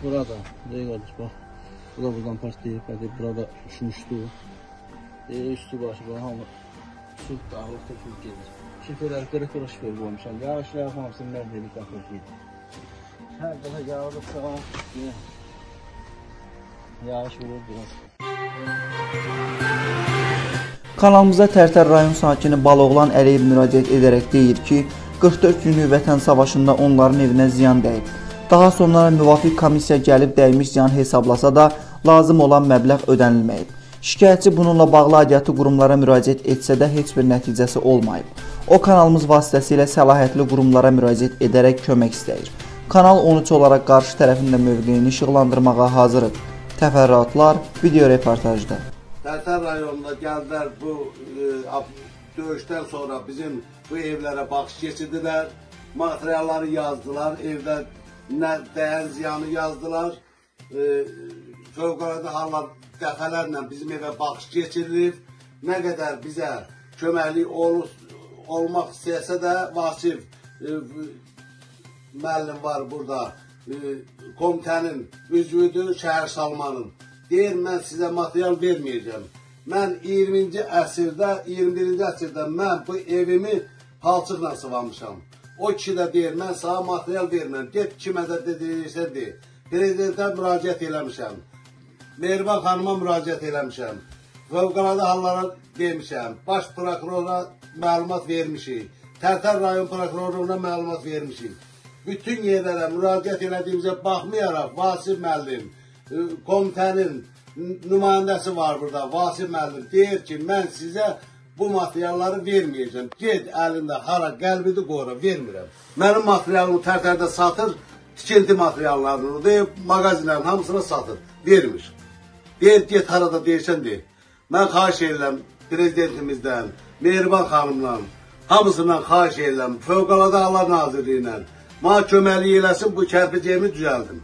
Burada, buraya kardeş bak. Bu da buradan partlayıp, hadi burada uçmuştu. Üstü başı bu hamı süt dağılıqda süt gelir. Şifreler qırıq-qırıq şifreli qoymuşam. Yağışlar hamısını mərdelik atır gedir. Hər dəfə yağılıqsa yağış vurur biraz. Kanalımıza Tərtər rayon sakini Baloğlan Əliyev müraciət edərək deyir ki, 44 günlük vətən savaşında onların evinə ziyan dəyib. Daha sonra müvafiq komissiya gəlib dəymiş ziyan hesablasa da lazım olan məbləğ ödənilməyib. Şikayətçi bununla bağlı aidiyyatı qurumlara müraciət etsə də heç bir nəticəsi olmayıb. O kanalımız vasitəsilə səlahiyyətli qurumlara müraciət edərək kömək istəyir. Kanal 13 olaraq qarşı tərəfin də mövqeyini işıqlandırmağa hazırıq. Təfərrüatlar video reportajda. Tərtər rayonunda gəldilər bu döyüşdən sonra bizim bu evlərə baxış keçirdilər. Materialları yazdılar, evdə nə dəyən ziyanı yazdılar. Fövqəladə hallar dəfələrlə bizim evə baxış keçirilir. Nə qədər bizə köməklik olmaq istəyəsə də Vasif müəllim var burada, komitənin üzvüdür, Şəhər Salmanın. Deyir, mən sizə material verməyəcəm. Mən 20-ci əsrdə, 21-ci əsrdə mən bu evimi palçıqla sıvamışam. O kişi də deyir, mən sana material verməm. Get kimə də deyirsə deyir. Prezidentə müraciət eləmişəm. Mehriban xanıma müraciət eləmişəm. Fövqəladə hallara demişəm. Baş prokurora məlumat vermişik. Tərtər rayon prokurorluğuna məlumat vermişik. Bütün yerlərə müraciət elədiyimizə baxmayaraq Vasif müəllim, komitənin nümayəndəsi var burada, Vasif müəllim deyir ki, mən sizə bu materialları verməyəcəm. Ged əlində hara qəlbidi qoyura, vermirəm. Mənim materialımı Tərtərdə satır, tikinti materiallarını deyib, mağazinlərin hamısına satır, vermir. Deyir, get harada deyirsən deyir. Mən xahiş edirəm prezidentimizdən, Mehriban xanımdan, hamısından xahiş edirəm, Fövqəladə Hallar Nazirliyindən, mənə köməklik eləsin, bu kərpicəyimi düzəldim.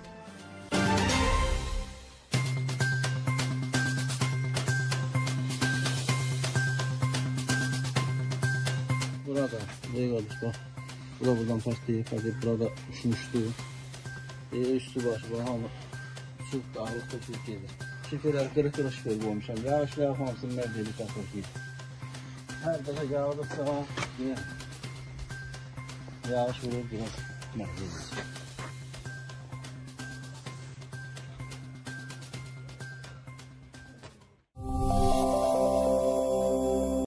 Burada, buraya kardeş bak. Bu da buradan partlayıp, hadi burada uçmuştu. Üstü başı bu hamı süt dağılıqda süt gedir. Şifreler qırıq-qırıq şifreli qoymuşam. Yağışlar hamısını mərdelik atır gedir. Hər dəfə yağılıqsa yağış vurur biraz mərdelik.